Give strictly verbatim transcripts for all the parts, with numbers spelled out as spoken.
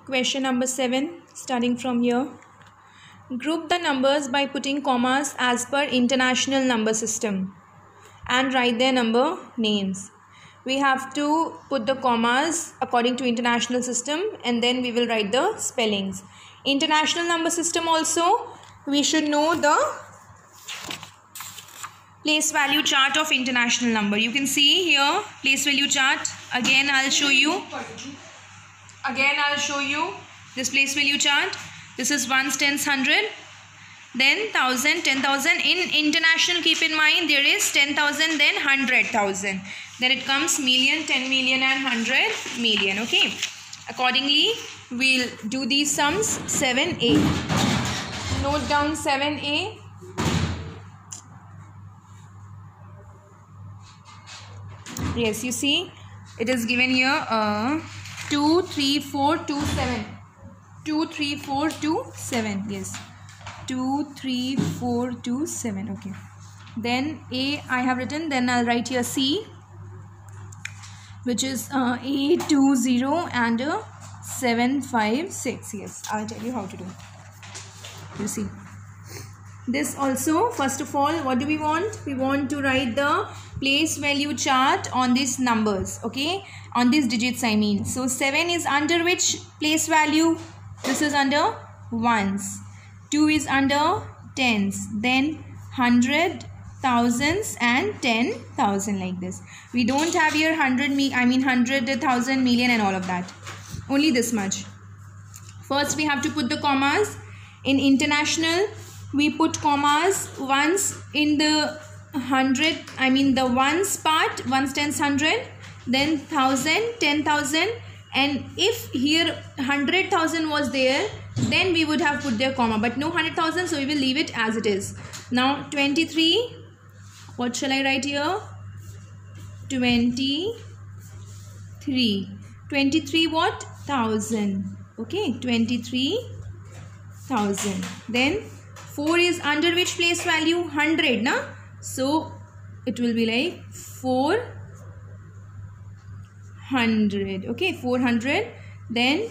question number seven, starting from here. Group the numbers by putting commas as per international number system and write their number names. We have to put the commas according to international system and then we will write the spellings. International number system also, we should know the place value chart of international number. You can see here place value chart. Again I'll show you. Again I'll show you this place value chart. This is ones, tens, hundred, then thousand, ten thousand. In international, keep in mind there is ten thousand, then hundred thousand. Then it comes million, ten million and hundred million. Okay. Accordingly, we'll do these sums. seven A. Note down seven A. Yes, you see it is given here uh, two, three, four, two, seven. two, three, four, two, seven. Yes. two, three, four, two, seven. Okay. Then A I have written. Then I'll write here C, which is uh, eight two zero and uh, seven five six. Yes. I'll tell you how to do. You see. This also, first of all, what do we want? We want to write the place value chart on these numbers. Okay. On these digits, I mean. So seven is under which place value? This is under ones. two is under tens. Then hundred, thousands and ten thousand, like this. We don't have here hundred, me I mean hundred, thousand, million and all of that. Only this much. First we have to put the commas. In international, we put commas once in the hundred, I mean the ones part, ones, tens, hundred, then thousand, ten thousand. And if here one hundred thousand was there, then we would have put their comma. But no one hundred thousand, so we will leave it as it is. Now twenty-three. What shall I write here? twenty-three. twenty-three what? Thousand. Okay. twenty-three thousand. Then four is under which place value? one hundred. Na? So it will be like four hundred. Okay, four hundred. Then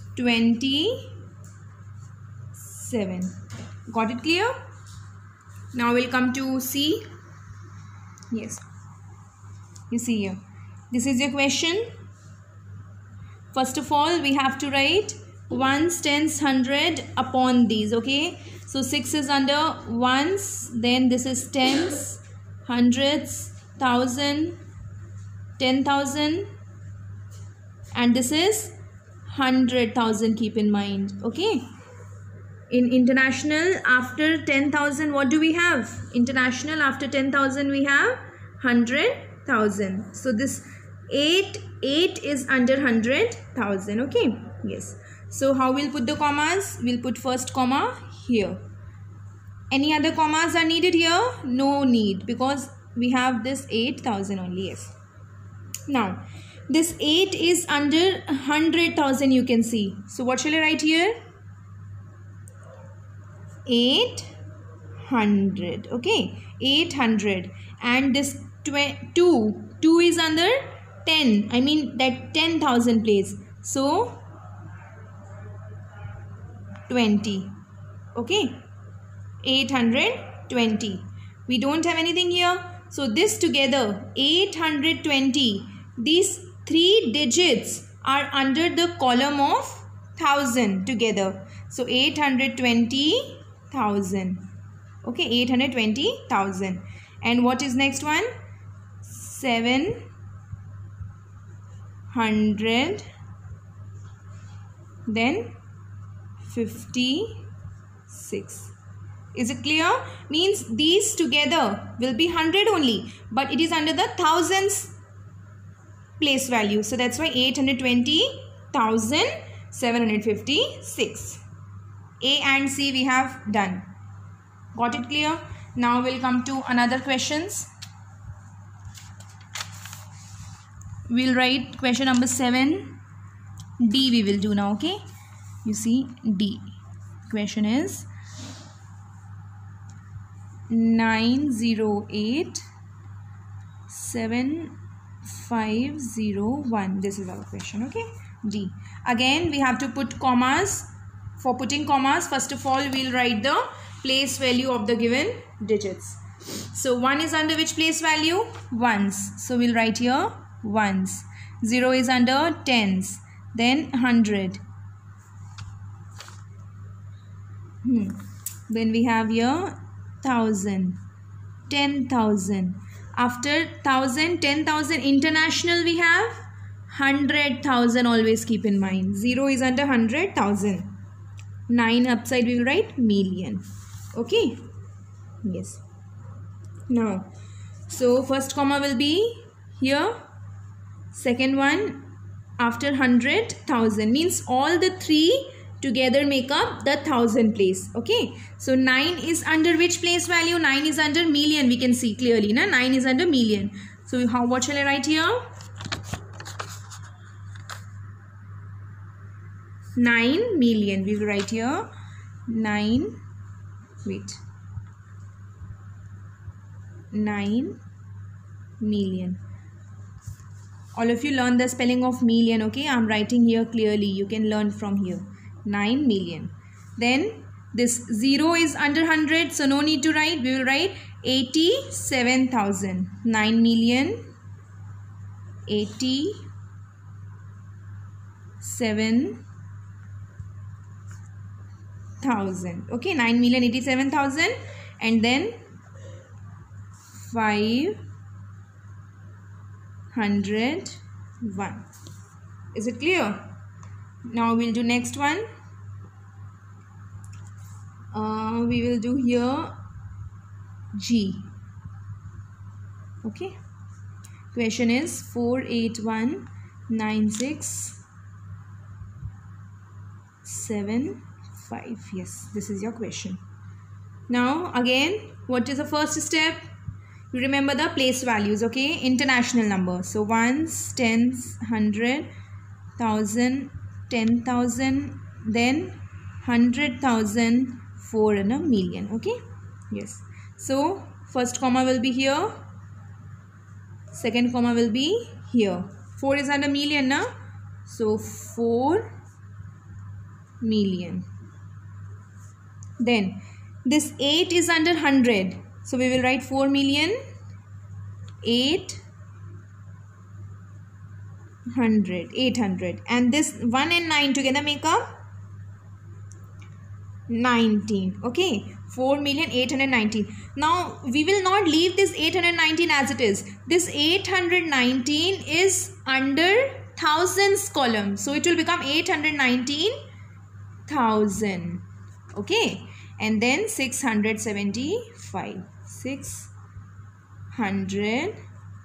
twenty-seven. Got it clear? Now we'll come to C. Yes, you see here, this is your question. First of all, we have to write ones, tens, hundred upon these. Okay, so six is under ones, then this is tens, hundreds, thousand, ten thousand, and this is hundred thousand. Keep in mind. Okay, in international, after ten thousand, what do we have? International, after ten thousand we have hundred thousand. So this eight, eight is under hundred thousand. Okay, yes. So how we'll put the commas? We'll put first comma here. Any other commas are needed here? No need, because we have this eight thousand only. Yes. Now this eight is under one hundred thousand, you can see. So what shall I write here? eight hundred. Okay, eight hundred. And this two, two is under ten, I mean that ten thousand place. So twenty. Okay, eight hundred twenty. We don't have anything here. So this together, eight hundred twenty. These three digits are under the column of thousand together. So eight hundred twenty thousand. Okay, eight hundred twenty thousand. And what is next one? seven hundred, then fifty-six. Is it clear? Means these together will be one hundred only, but it is under the thousands place value. So that's why eight hundred twenty thousand seven hundred fifty-six. A and C we have done. Got it clear? Now we'll come to another questions. We'll write question number seven. D we will do now. Okay, you see D. Question is nine zero eight seven five zero one. This is our question. Okay, D. Again we have to put commas. For putting commas, first of all we'll write the place value of the given digits. So one is under which place value? Ones. So we'll write here ones. Zero is under tens. Then hundred. Hmm. Then we have here thousand. Ten thousand. After thousand, ten thousand international we have hundred thousand. Always keep in mind. Zero is under hundred thousand. Nine upside we will write million. Okay. Yes. Now, so first comma will be here. Second one after hundred thousand means all the three together make up the thousand place. Okay. So nine is under which place value? Nine is under million. We can see clearly. Na? Nine is under million. So how what shall I write here? Nine million. We will write here nine. Wait. nine million. All of you learn the spelling of million. Okay, I'm writing here clearly. You can learn from here. nine million. Then this zero is under one hundred, so no need to write. We will write eighty-seven thousand. nine million eighty-seven thousand. Okay, nine million eighty-seven thousand, and then five hundred one. Is it clear? Now we'll do next one. Uh, we will do here G. Okay. Question is four eight one nine six seven five. Yes, this is your question. Now again, what is the first step? You remember the place values. Okay, international number. So ones, tens, hundred, thousand, ten thousand, then hundred thousand, four and a million. Okay. Yes. So first comma will be here. Second comma will be here. Four is under million now. So four million. Then this eight is under hundred. So we will write four million eight hundred. eight hundred. And this one and nine together make up nineteen. Okay. four million eight hundred nineteen. Now we will not leave this eight hundred nineteen as it is. This eight hundred nineteen is under thousands column. So it will become eight hundred nineteen thousand. Okay. And then six hundred seventy-five. six hundred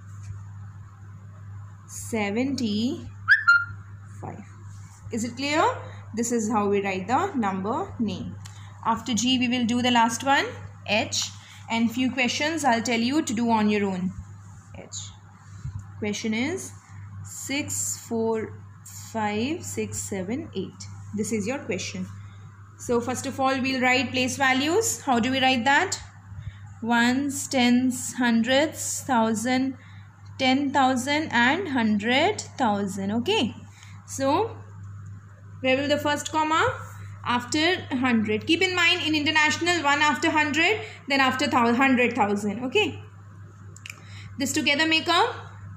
seventy-five. Is it clear? This is how we write the number name. After G, we will do the last one, H. And few questions I'll tell you to do on your own. H. Question is six, four, five, six, seven, eight. This is your question. So first of all, we'll write place values. How do we write that? Ones, tens, hundreds, thousand, ten thousand and hundred thousand. Okay. So where will the first comma? After hundred. Keep in mind in international one after hundred, then after hundred thousand. Okay. This together make up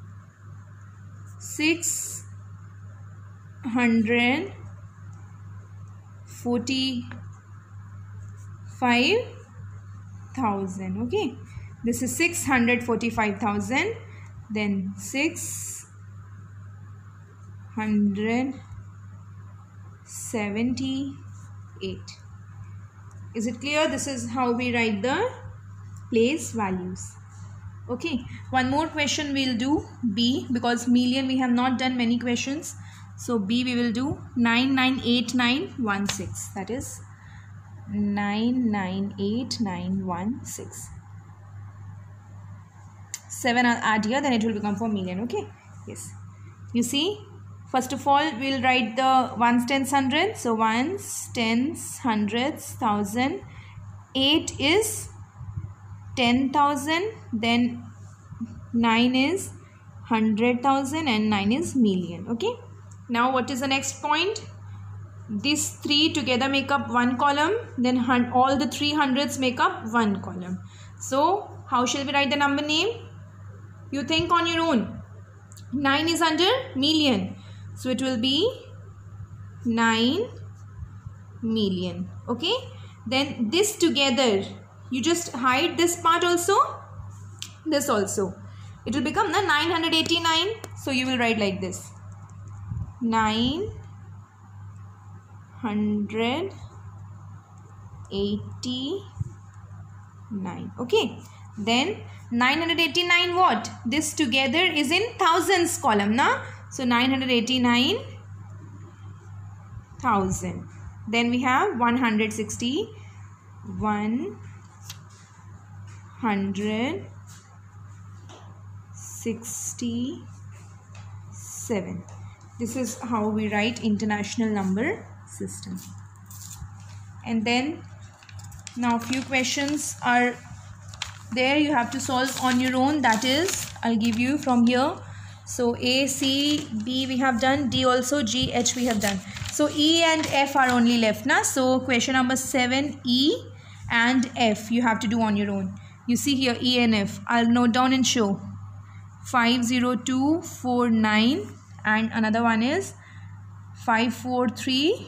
six hundred forty-five thousand. Okay, this is six hundred forty-five thousand. Then six hundred seventy-eight. Is it clear? This is how we write the place values. Okay, one more question we'll do, B, because million we have not done many questions. So B we will do nine nine eight nine one six. That is nine nine eight nine one six. seven I'll add here, then it will become four million. Okay. Yes. You see, first of all we'll write the ones, tens, hundreds. So ones, tens, hundreds, thousand. eight is ten thousand. Then nine is hundred thousand and nine is million. Okay. Now what is the next point? These three together make up one column, then all the three hundreds make up one column. So how shall we write the number name? You think on your own. nine is under million, so it will be nine million. Okay, then this together, you just hide this part also, this also, it will become the nine hundred eighty-nine. So you will write like this, nine hundred eighty-nine. Okay, then nine hundred eighty-nine, what? This together is in thousands column, na? So nine hundred eighty-nine thousand. Then we have one hundred sixty, one hundred sixty-seven. This is how we write international number system. And then now few questions are there, you have to solve on your own. That is, I'll give you from here. So A, C, B we have done, D also, G, H we have done. So E and F are only left, na? So question number seven, E and F you have to do on your own. You see here E and F. I'll note down and show. five zero two four nine and another one is five four three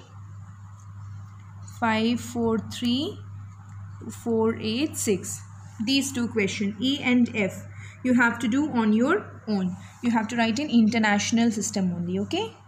five four three four eight six. These two questions, E and F, you have to do on your own. You have to write in international system only. Okay.